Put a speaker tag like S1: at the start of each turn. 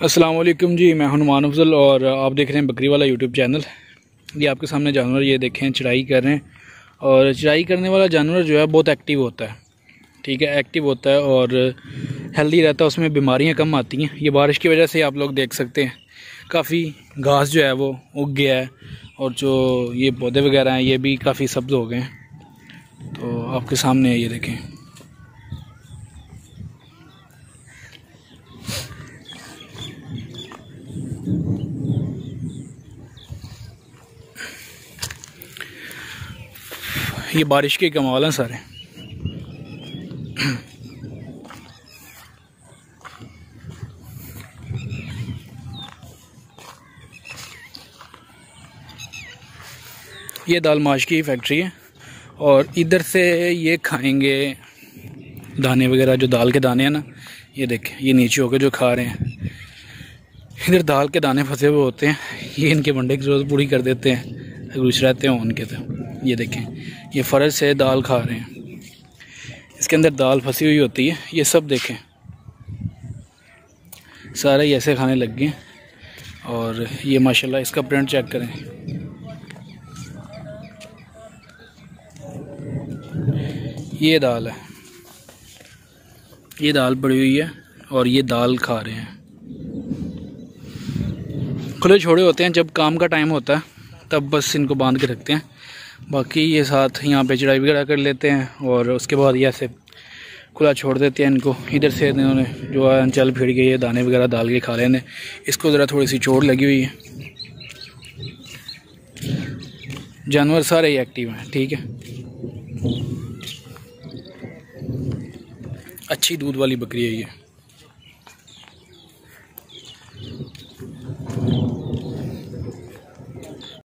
S1: अस्सलाम वालेकुम जी, मैं हनुमान अफजल और आप देख रहे हैं बकरी वाला यूट्यूब चैनल। ये आपके सामने जानवर ये देखें चढ़ाई कर रहे हैं। और चढ़ाई करने वाला जानवर जो है बहुत एक्टिव होता है, ठीक है, एक्टिव होता है और हेल्दी रहता है, उसमें बीमारियां कम आती हैं। ये बारिश की वजह से आप लोग देख सकते हैं काफ़ी घास जो है वो उग गया है और जो ये पौधे वगैरह हैं ये भी काफ़ी सब्ज़ हो गए हैं। तो आपके सामने ये देखें, ये बारिश के कमाल हैं सारे। ये दाल माश की फैक्ट्री है और इधर से ये खाएंगे दाने वगैरह, जो दाल के दाने हैं ना, ये देखें ये नीचे होकर जो खा रहे हैं। इधर दाल के दाने फंसे हुए होते हैं, ये इनके मंडे की ज़रूरत पूरी कर देते हैं रुच रहते हैं उनके। तो ये देखें ये फ़र्ज से दाल खा रहे हैं, इसके अंदर दाल फंसी हुई होती है। ये सब देखें सारे ऐसे खाने लग गए। और ये माशाल्लाह इसका प्रिंट चेक करें, ये दाल है, ये दाल पड़ी हुई है और ये दाल खा रहे हैं। खुले छोड़े होते हैं, जब काम का टाइम होता है तब बस इनको बांध के रखते हैं, बाकी ये साथ यहाँ पे चढ़ाई वगैरह कर लेते हैं और उसके बाद ये ऐसे खुला छोड़ देते हैं इनको। इधर से इन्होंने जो है चल फिर के ये दाने वगैरह डाल के खा लेने। इसको ज़रा थोड़ी सी चोट लगी हुई है। जानवर सारे ही एक्टिव हैं, ठीक है। अच्छी दूध वाली बकरी है ये।